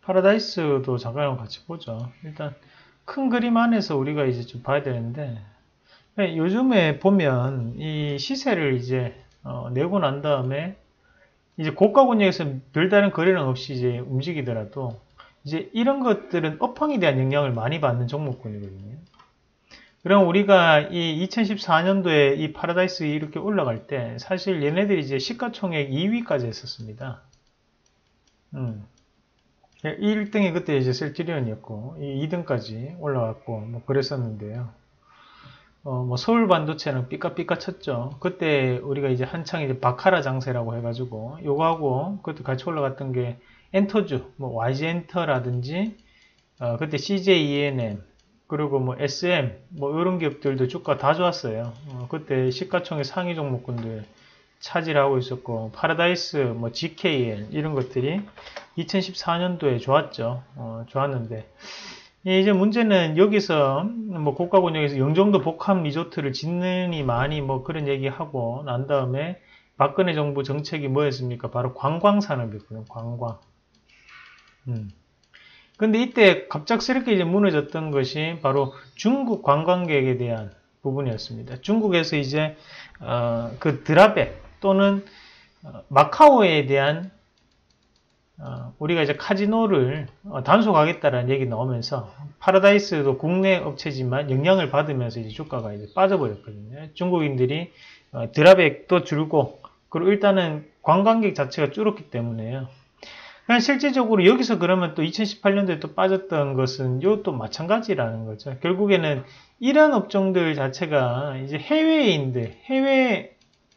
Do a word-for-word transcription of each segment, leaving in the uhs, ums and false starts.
파라다이스도 잠깐 한번 같이 보죠. 일단 큰 그림 안에서 우리가 이제 좀 봐야 되는데, 요즘에 보면 이 시세를 이제 어, 내고 난 다음에 이제 고가 권역에서 별다른 거래량 없이 이제 움직이더라도 이제 이런 것들은 업황에 대한 영향을 많이 받는 종목군이거든요. 그럼 우리가 이 이천십사 년도에 이 파라다이스 이렇게 올라갈 때 사실 얘네들이 이제 시가총액 이 위까지 했었습니다. 음. 일 등이 그때 이제 셀트리온이었고 이 등까지 올라갔고 뭐 그랬었는데요. 어, 뭐 서울 반도체는 삐까삐까 쳤죠. 그때 우리가 이제 한창 이제 바카라 장세라고 해가지고 요거하고 그때 같이 올라갔던 게 엔터주, 뭐 와이지엔터라든지 어, 그때 씨제이이엔엠 그리고 뭐 에스엠 뭐 이런 기업들도 주가 다 좋았어요. 어, 그때 시가총액 상위 종목군들 차지하고 있었고 파라다이스, 뭐 지케이엘 이런 것들이 이천십사 년도에 좋았죠. 어, 좋았는데 이제 문제는 여기서 뭐 고가 권역에서 영종도 복합 리조트를 짓느니 많이 뭐 그런 얘기하고 난 다음에 박근혜 정부 정책이 뭐였습니까? 바로 관광 산업이었거든요. 관광. 음. 근데 이때 갑작스럽게 이제 무너졌던 것이 바로 중국 관광객에 대한 부분이었습니다. 중국에서 이제 어, 그 드라백 또는 어, 마카오에 대한 어, 우리가 이제 카지노를 어, 단속하겠다라는 얘기 나오면서 파라다이스도 국내 업체지만 영향을 받으면서 이제 주가가 이제 빠져버렸거든요. 중국인들이 어, 드라백도 줄고 그리고 일단은 관광객 자체가 줄었기 때문에요. 그냥 실질적으로 여기서 그러면 또 이천십팔 년도에 또 빠졌던 것은 이것도 마찬가지라는 거죠. 결국에는 이런 업종들 자체가 이제 해외인들, 해외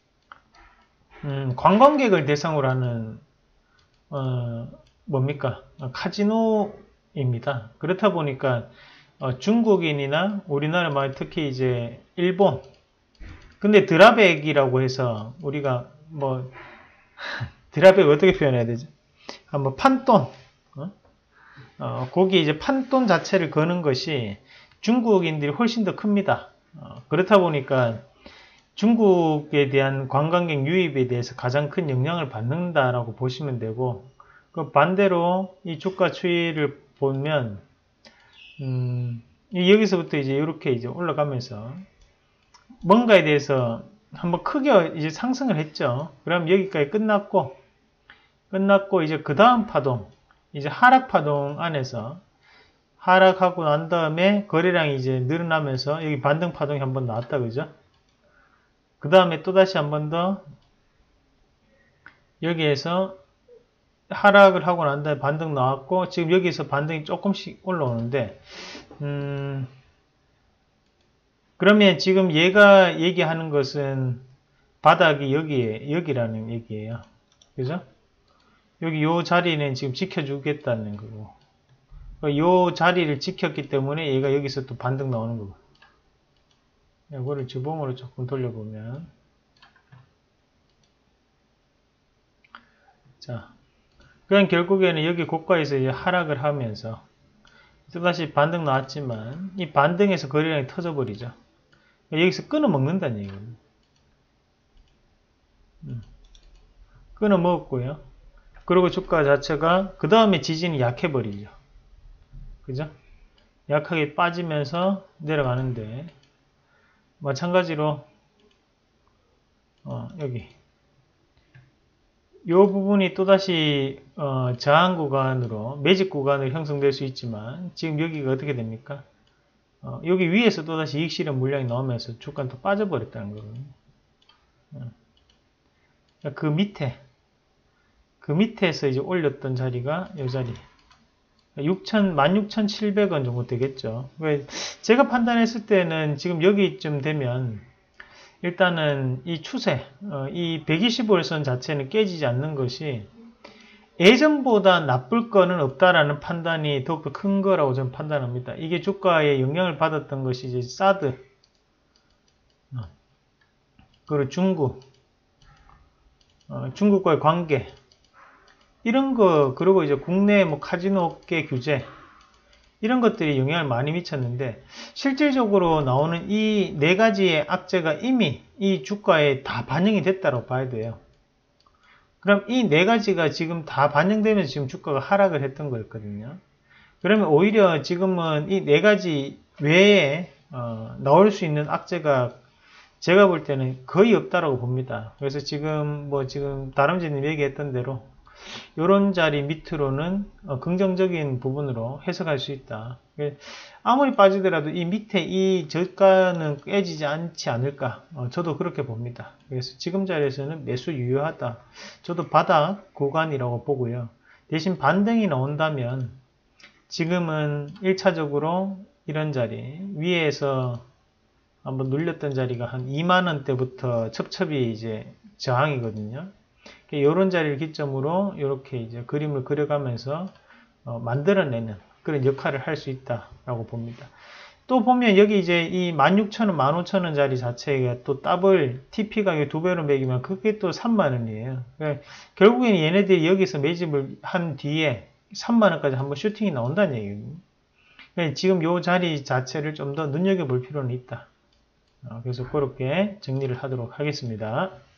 음, 관광객을 대상으로 하는 어, 뭡니까? 카지노입니다. 그렇다 보니까 어, 중국인이나 우리나라 말 특히 이제 일본 근데 드라백이라고 해서 우리가 뭐 드라백 어떻게 표현해야 되죠? 한번 판돈 어? 어, 거기 이제 판돈 자체를 거는 것이 중국인들이 훨씬 더 큽니다. 어, 그렇다 보니까 중국에 대한 관광객 유입에 대해서 가장 큰 영향을 받는다라고 보시면 되고, 그 반대로 이 주가 추이를 보면, 음, 여기서부터 이제 이렇게 이제 올라가면서 뭔가에 대해서 한번 크게 이제 상승을 했죠. 그럼 여기까지 끝났고, 끝났고 이제 그 다음 파동, 이제 하락 파동 안에서 하락하고 난 다음에 거래량이 이제 늘어나면서 여기 반등 파동이 한번 나왔다, 그죠? 그 다음에 또다시 한 번 더 여기에서 하락을 하고 난 다음에 반등 나왔고 지금 여기서 반등이 조금씩 올라오는데 음 그러면 지금 얘가 얘기하는 것은 바닥이 여기에 여기라는 얘기예요. 그죠? 여기 요 자리는 지금 지켜주겠다는 거고 요 자리를 지켰기 때문에 얘가 여기서 또 반등 나오는 거고 이거를 주봉으로 조금 돌려보면 자, 그럼 결국에는 여기 고가에서 이제 하락을 하면서 또다시 반등 나왔지만 이 반등에서 거래량이 터져버리죠. 여기서 끊어 먹는다는 얘기입니다. 음. 끊어 먹었고요. 그리고 주가 자체가 그 다음에 지진이 약해버리죠. 그죠? 약하게 빠지면서 내려가는데 마찬가지로 어, 여기 이 부분이 또다시 어, 저항 구간으로 매집 구간으로 형성될 수 있지만 지금 여기가 어떻게 됩니까? 어, 여기 위에서 또다시 이익 실현 물량이 나오면서 주가는 또 빠져버렸다는 거거든요. 어. 그 밑에 그 밑에서 이제 올렸던 자리가 이 자리 만 육천칠백 원 정도 되겠죠. 제가 판단했을 때는 지금 여기쯤 되면 일단은 이 추세, 어, 이 백이십오 일선 자체는 깨지지 않는 것이 예전보다 나쁠 거는 없다라는 판단이 더욱더 큰 거라고 저는 판단합니다. 이게 주가에 영향을 받았던 것이 이제 사드, 어, 그리고 중국, 어, 중국과의 관계, 이런 거, 그리고 이제 국내 뭐 카지노 업계 규제, 이런 것들이 영향을 많이 미쳤는데 실질적으로 나오는 이 네 가지의 악재가 이미 이 주가에 다 반영이 됐다고 봐야 돼요. 그럼 이 네 가지가 지금 다 반영되면서 지금 주가가 하락을 했던 거였거든요. 그러면 오히려 지금은 이 네 가지 외에 어, 나올 수 있는 악재가 제가 볼 때는 거의 없다라고 봅니다. 그래서 지금 뭐 지금 다람쥐님 얘기했던 대로 이런 자리 밑으로는 어, 긍정적인 부분으로 해석할 수 있다. 아무리 빠지더라도 이 밑에 이 저가는 깨지지 않지 않을까. 어, 저도 그렇게 봅니다. 그래서 지금 자리에서는 매수 유효하다. 저도 바닥 구간이라고 보고요. 대신 반등이 나온다면 지금은 일 차적으로 이런 자리 위에서 한번 눌렸던 자리가 한 이만 원대부터 첩첩이 이제 저항이거든요. 이런 자리를 기점으로 이렇게 이제 그림을 그려가면서 어, 만들어내는 그런 역할을 할 수 있다라고 봅니다. 또 보면 여기 이제 이 만 육천 원, 만 오천 원 자리 자체가 또 더블 티피 가격 두 배로 매기면 그게 또 삼만 원이에요. 그러니까 결국에는 얘네들이 여기서 매집을 한 뒤에 삼만 원까지 한번 슈팅이 나온다는 얘기거든요. 그러니까 지금 이 자리 자체를 좀 더 눈여겨볼 필요는 있다. 어, 그래서 그렇게 정리를 하도록 하겠습니다.